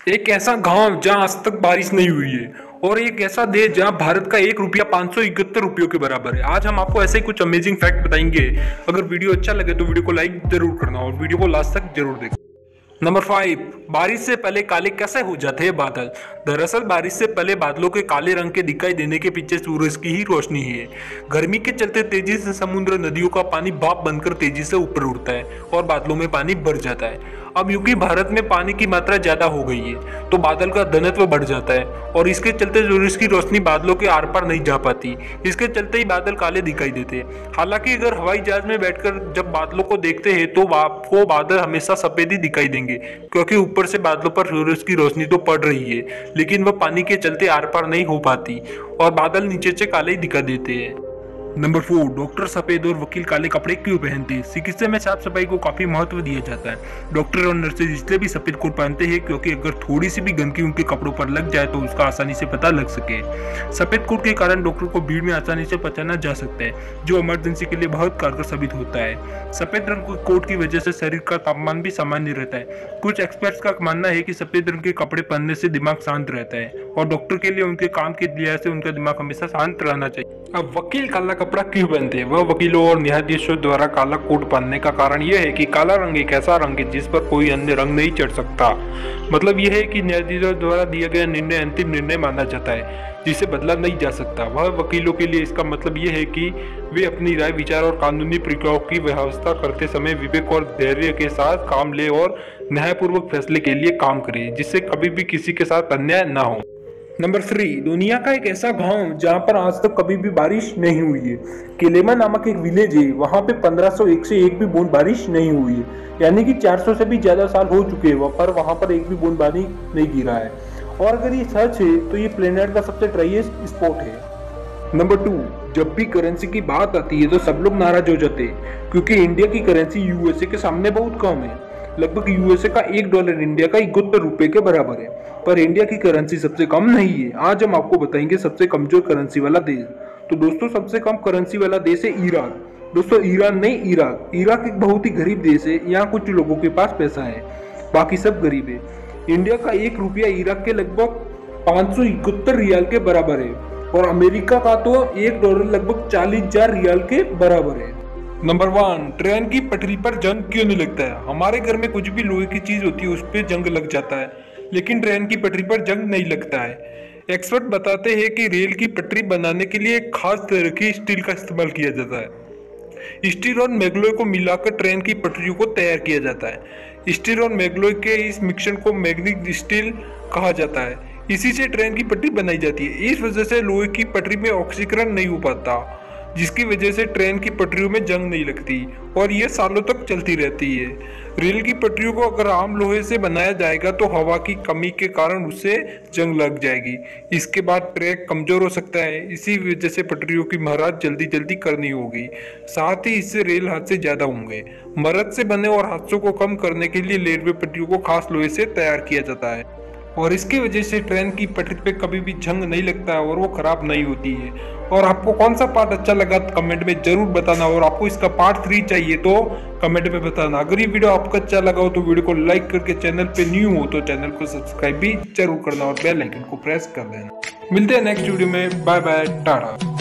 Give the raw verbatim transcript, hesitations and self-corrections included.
एक ऐसा गांव जहां आज तक बारिश नहीं हुई है और एक ऐसा देश जहां भारत का एक रुपया पाँच सौ इकहत्तर रुपयों के बराबर है। आज हम आपको ऐसे ही कुछ अमेजिंग फैक्ट बताएंगे। अगर वीडियो अच्छा लगे तो वीडियो को लाइक जरूर करना और वीडियो को लास्ट तक जरूर देखना। नंबर फाइव, बारिश से पहले काले कैसे हो जाते हैं बादल। दरअसल बारिश से पहले बादलों के काले रंग के दिखाई देने के पीछे सूरज की ही रोशनी है। गर्मी के चलते तेजी से समुद्र नदियों का पानी भाप बनकर तेजी से ऊपर उड़ता है और बादलों में पानी भर जाता है। अब यूं कि भारत में पानी की मात्रा ज्यादा हो गई है तो बादल का घनत्व बढ़ जाता है और इसके चलते सूरज की रोशनी बादलों के आर पार नहीं जा पाती। इसके चलते ही बादल काले दिखाई देते हैं। हालांकि अगर हवाई जहाज में बैठकर जब बादलों को देखते हैं तो आपको बादल हमेशा सफेद ही दिखाई देंगे, क्योंकि ऊपर से बादलों पर सूरज की रोशनी तो पड़ रही है लेकिन वह पानी के चलते आर पार नहीं हो पाती और बादल नीचे से काले ही दिखा देते हैं। नंबर फोर, डॉक्टर सफेद और वकील काले कपड़े क्यों पहनते हैं। चिकित्सा में साफ सफाई को काफी महत्व दिया जाता है। डॉक्टर और नर्सेज इसलिए भी सफेद कोट पहनते हैं क्योंकि अगर थोड़ी सी भी गंदगी उनके कपड़ों पर लग जाए तो उसका आसानी से पता लग सके। सफेद कोट के कारण डॉक्टर को भीड़ में आसानी से पहचाना जा सकता है, जो इमरजेंसी के लिए बहुत कारगर साबित होता है। सफेद रंग के कोट की वजह से शरीर का तापमान भी सामान्य रहता है। कुछ एक्सपर्ट्स का मानना है कि सफेद रंग के कपड़े पहनने से दिमाग शांत रहता है और डॉक्टर के लिए उनके काम के लिहाज से उनका दिमाग हमेशा शांत रहना चाहिए। अब वकील काला कपड़ा क्यों पहनते हैं। वह वकीलों और न्यायाधीशों द्वारा काला कोट पहनने का कारण यह है कि काला रंग एक ऐसा रंग है जिस पर कोई अन्य रंग नहीं चढ़ सकता। मतलब यह है कि न्यायाधीशों द्वारा दिया गया निर्णय अंतिम निर्णय माना जाता है जिसे बदला नहीं जा सकता। वह वकीलों के लिए इसका मतलब यह है कि वे अपनी राय, विचार और कानूनी प्रक्रियाओं की व्यवस्था करते समय विवेक और धैर्य के साथ काम ले और न्यायपूर्वक फैसले के लिए काम करें जिससे कभी भी किसी के साथ अन्याय न हो। नंबर थ्री, दुनिया का एक ऐसा गांव जहां पर आज तक कभी भी बारिश नहीं हुई है। केलेमा नामक एक विलेज है, वहां पे पंद्रह सौ एक से एक भी बूंद बारिश नहीं हुई है, यानी कि चार सौ से भी ज्यादा साल हो चुके हैं पर वहां पर एक भी बूंद पानी नहीं गिरा है। और अगर ये सच है तो ये प्लेनेट का सबसे ड्राइएस्ट स्पॉट है। नंबर टू, जब भी करेंसी की बात आती है तो सब लोग नाराज हो जाते हैं क्योंकि इंडिया की करेंसी यूएसए के सामने बहुत कम है। लगभग यूएसए का एक डॉलर इंडिया का इकहत्तर रुपए के बराबर है, पर इंडिया की करेंसी सबसे कम नहीं है। आज हम आपको बताएंगे सबसे कमजोर करेंसी वाला देश। तो दोस्तों, सबसे कम करेंसी वाला देश है ईरान। दोस्तों, ईरान नहीं, इराक। इराक एक बहुत ही गरीब देश है। यहाँ कुछ लोगों के पास पैसा है, बाकी सब गरीब है। इंडिया का एक रुपया इराक के लगभग पाँच सौ इकहत्तर रियाल के बराबर है और अमेरिका का तो एक डॉलर लगभग चालीस हजार रियाल के बराबर है। नंबर वन, ट्रेन की पटरी पर जंग क्यों नहीं लगता है। हमारे घर में कुछ भी लोहे की चीज होती है उस पर जंग लग जाता है, लेकिन ट्रेन की पटरी पर जंग नहीं लगता है। एक्सपर्ट बताते हैं कि रेल की पटरी बनाने के लिए एक खास तरह की स्टील का इस्तेमाल किया जाता है। स्टील और मैग्लोय को मिलाकर ट्रेन की पटरियों को तैयार किया जाता है। स्टील और मैग्लोय के इस मिक्सचर को मैग्नीज स्टील कहा जाता है। इसी से ट्रेन की पटरी बनाई जाती है। इस वजह से लोहे की पटरी में ऑक्सीकरण नहीं हो पाता, जिसकी वजह से ट्रेन की पटरियों में जंग नहीं लगती और ये सालों तक चलती रहती है। रेल की पटरियों को अगर आम लोहे से बनाया जाएगा तो हवा की कमी के कारण उससे जंग लग जाएगी। इसके बाद ट्रैक कमजोर हो सकता है। इसी वजह से पटरियों की मरम्मत जल्दी जल्दी करनी होगी। साथ ही इससे रेल हादसे ज्यादा होंगे। मरम्मत से बने और हादसों को कम करने के लिए रेलवे पटरियों को खास लोहे से तैयार किया जाता है और इसकी वजह से ट्रेन की पटरी पे कभी भी जंग नहीं लगता है और वो खराब नहीं होती है। और आपको कौन सा पार्ट अच्छा लगा कमेंट में जरूर बताना और आपको इसका पार्ट थ्री चाहिए तो कमेंट में बताना। अगर ये वीडियो आपको अच्छा लगा हो तो वीडियो को लाइक करके, चैनल पे न्यू हो तो चैनल को सब्सक्राइब भी जरूर करना और बेल आइकन को प्रेस कर देना। मिलते हैं नेक्स्ट वीडियो में। Bye bye, Tata.